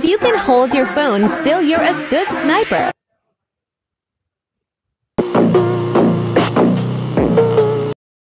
you can hold your phone still, you're a good sniper.